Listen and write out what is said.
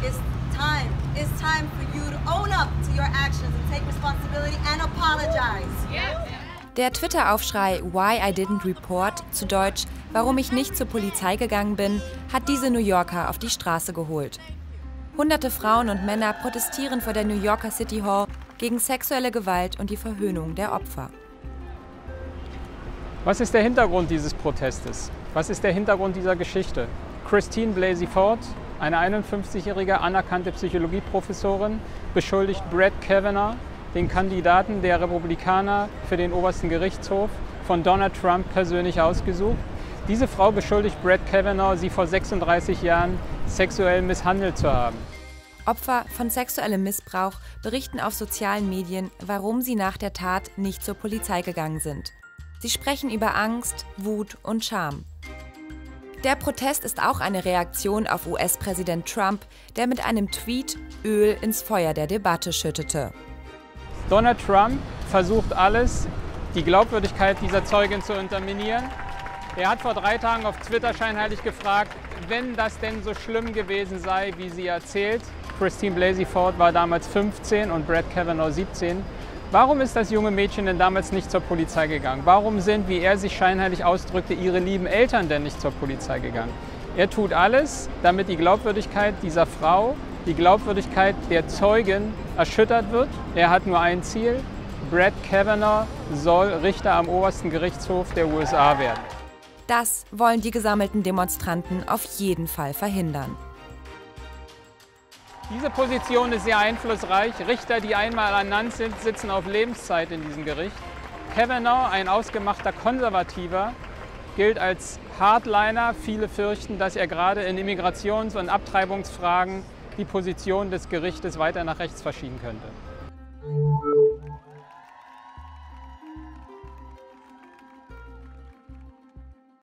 It's time for you to own up to your actions and take responsibility and apologize. Der Twitter-Aufschrei Why I Didn't Report, zu Deutsch Warum ich nicht zur Polizei gegangen bin, hat diese New Yorker auf die Straße geholt. Hunderte Frauen und Männer protestieren vor der New Yorker City Hall gegen sexuelle Gewalt und die Verhöhnung der Opfer. Was ist der Hintergrund dieses Protestes? Was ist der Hintergrund dieser Geschichte? Christine Blasey Ford, eine 51-jährige anerkannte Psychologieprofessorin, beschuldigt Brett Kavanaugh, den Kandidaten der Republikaner für den obersten Gerichtshof, von Donald Trump persönlich ausgesucht. Diese Frau beschuldigt Brett Kavanaugh, sie vor 36 Jahren sexuell misshandelt zu haben. Opfer von sexuellem Missbrauch berichten auf sozialen Medien, warum sie nach der Tat nicht zur Polizei gegangen sind. Sie sprechen über Angst, Wut und Scham. Der Protest ist auch eine Reaktion auf US-Präsident Trump, der mit einem Tweet Öl ins Feuer der Debatte schüttete. Donald Trump versucht alles, die Glaubwürdigkeit dieser Zeugin zu unterminieren. Er hat vor 3 Tagen auf Twitter scheinheilig gefragt, wenn das denn so schlimm gewesen sei, wie sie erzählt. Christine Blasey Ford war damals 15 und Brett Kavanaugh 17. Warum ist das junge Mädchen denn damals nicht zur Polizei gegangen? Warum sind, wie er sich scheinheilig ausdrückte, ihre lieben Eltern denn nicht zur Polizei gegangen? Er tut alles, damit die Glaubwürdigkeit dieser Frau, die Glaubwürdigkeit der Zeugin erschüttert wird. Er hat nur ein Ziel: Brett Kavanaugh soll Richter am obersten Gerichtshof der USA werden. Das wollen die gesammelten Demonstranten auf jeden Fall verhindern. Diese Position ist sehr einflussreich. Richter, die einmal ernannt sind, sitzen auf Lebenszeit in diesem Gericht. Kavanaugh, ein ausgemachter Konservativer, gilt als Hardliner. Viele fürchten, dass er gerade in Immigrations- und Abtreibungsfragen die Position des Gerichtes weiter nach rechts verschieben könnte.